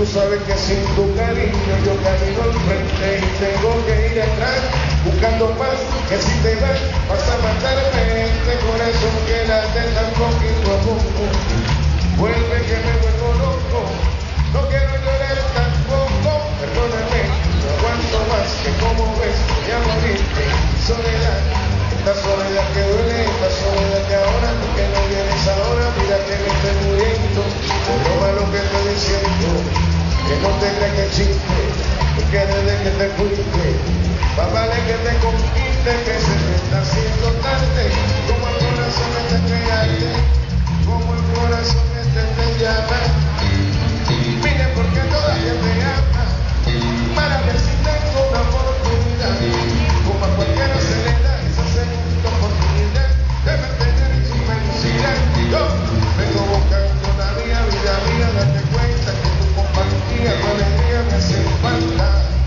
Tú sabes que sin tu cariño yo camino al frente y tengo que ir atrás, buscando paz, que si te vas a matarme este corazón que late tan poquito a poco. Vuelve que me vuelvo loco, no quiero llorar tampoco. Perdóname, no aguanto más, que como ves voy a morir en soledad. Esta soledad que duele, esta soledad que ahora tú que no vienes ahora, mira que me estoy muriendo. Toma lo que estoy diciendo, que no te creas que chiste, porque desde que te fuiste, más vale que te conquiste, que se me está haciendo tarde, como el corazón este te arde, como el corazón este te llama. Mire porque todavía te ama, para ver si tengo una oportunidad, como a cualquiera se le da esa segunda oportunidad de mantener su felicidad. Yo vengo buscando la vida mía, date cuenta que tu compañía, tu alegría me hace falta.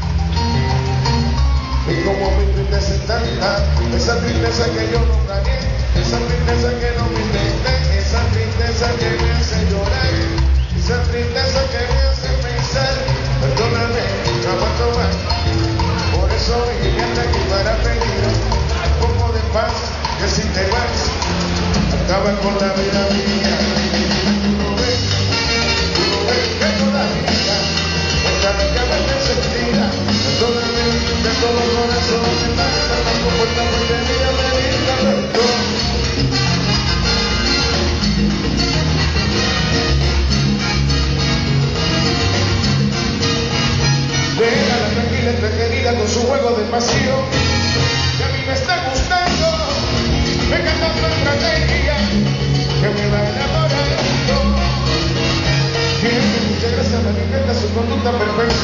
Y como mi tristeza es tanta, esa tristeza que yo no gané, esa tristeza que no me inventé, esa tristeza que me hace llorar, esa tristeza que me hace pensar. Perdóname, no aguanto más, por eso vine hasta aquí para pedir un poco de paz, que si te vas, acaba con la vida mía. Tú no ves que todavía esta vida me hace sentida. Perdóname, de todo corazón me mata, tampoco esta porquería me brinda perdón. Déjala tranquila, entretenida con su juego de pasión, que a mí me está gustando, me encanta su estrategia, que me va enamorando. Tiene mucha gracia, me encanta su conducta perfecta.